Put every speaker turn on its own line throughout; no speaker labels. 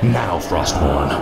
Now, Frosthorn.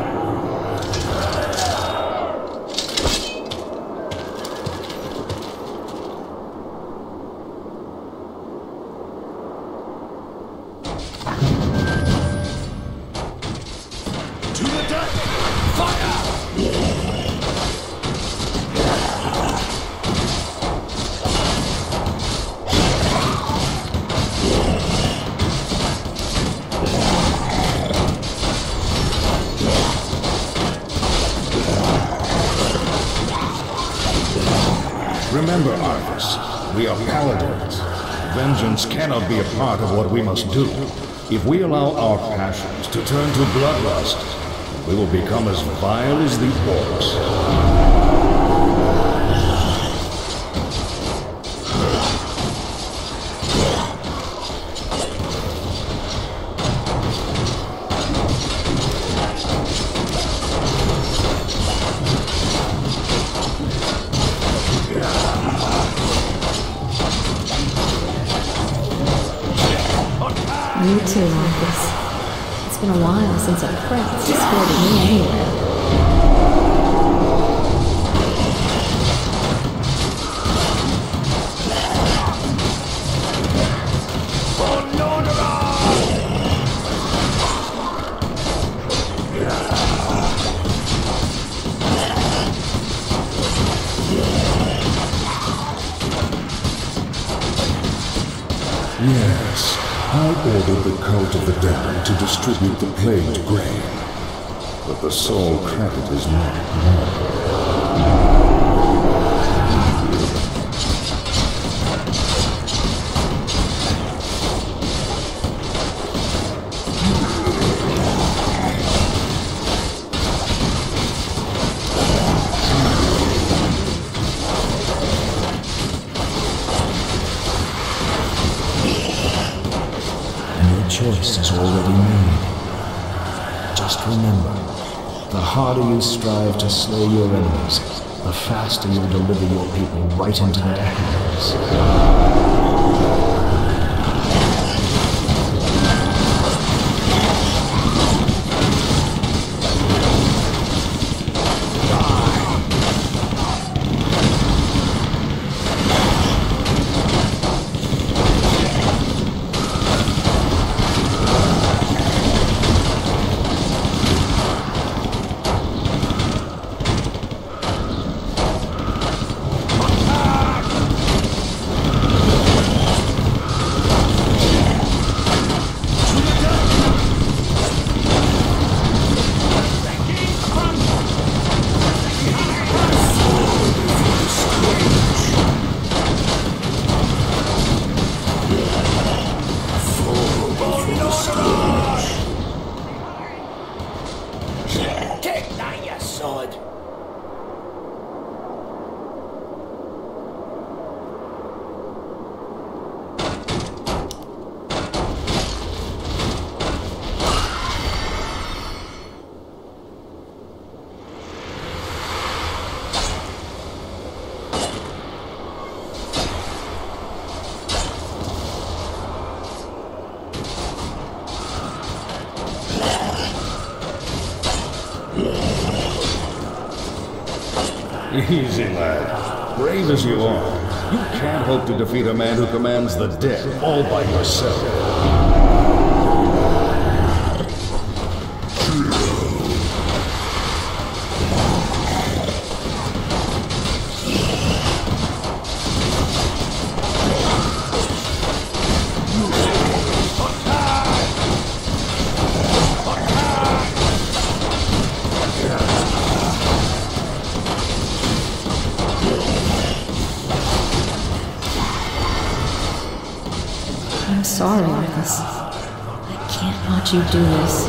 Remember, Arthas, we are paladins. Vengeance cannot be a part of what we must do. If we allow our passions to turn to bloodlust, we will become as vile as the orcs.
You too, Arthas. It's been a while since a prince escorted me anywhere.
Yes, I ordered the cult of the damned to distribute the plagued grain, but the soul credit is not mine.
Choice is already made. Just remember, the harder you strive to slay your enemies, the faster you'll deliver your people right into their hands.
Easy, lad. Brave as you are, you can't hope to defeat a man who commands the dead all by yourself.
I'm sorry, Arthas. I can't watch you do this.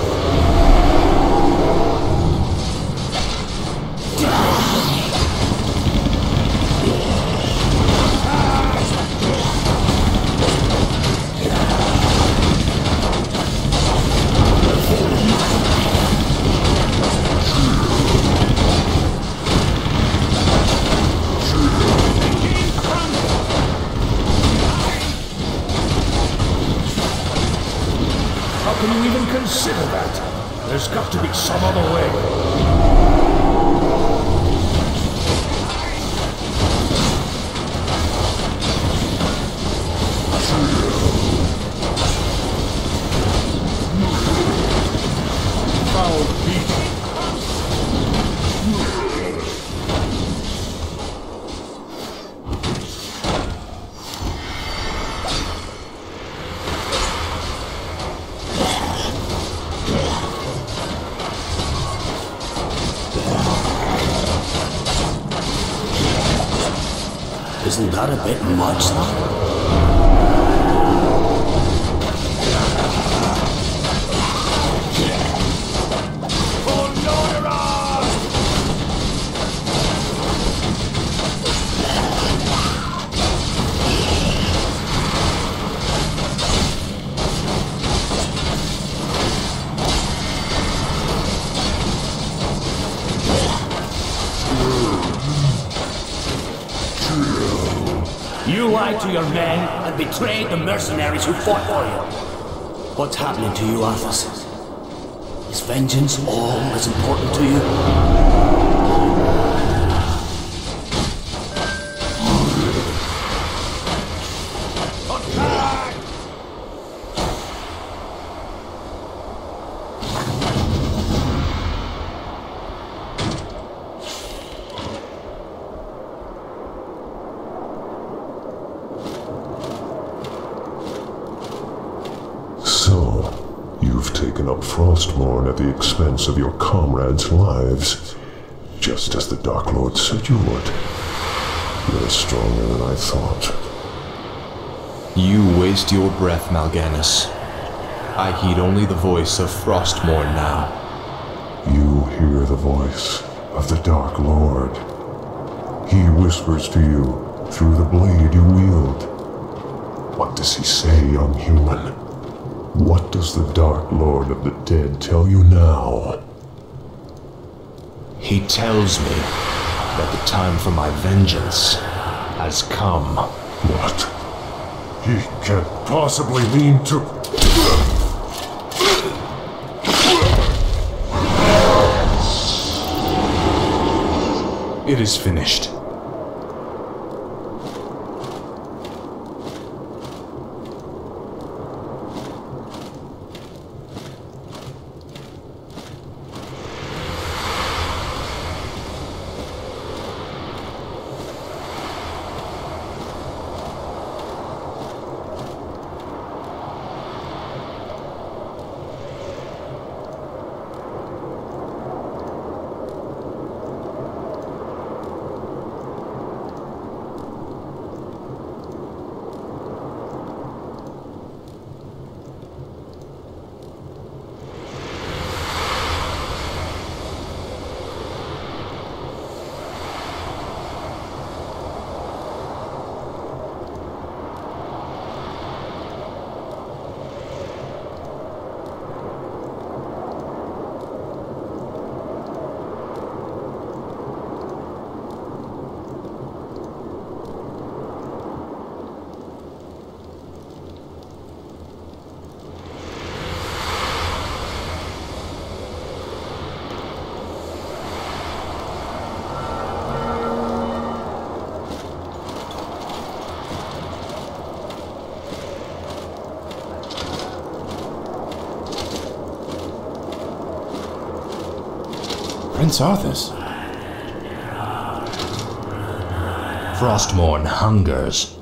How can you even consider that? There's got to be some other way. Foul beast.
Isn't that a bit much, though? You lied to your men and betrayed the mercenaries who fought for you. What's happening to you, Arthas? Is vengeance all as important to you?
So, you've taken up Frostmourne at the expense of your comrades' lives, just as the Dark Lord said you would. You're stronger than I thought.
You waste your breath, Mal'Ganis. I heed only the voice of Frostmourne now.
You hear the voice of the Dark Lord. He whispers to you through the blade you wield. What does he say, young human? What does the Dark Lord of the Dead tell you now?
He tells me that the time for my vengeance has come.
What? He can't possibly mean to...
It is finished.
Prince Arthas.
Frostmourne hungers.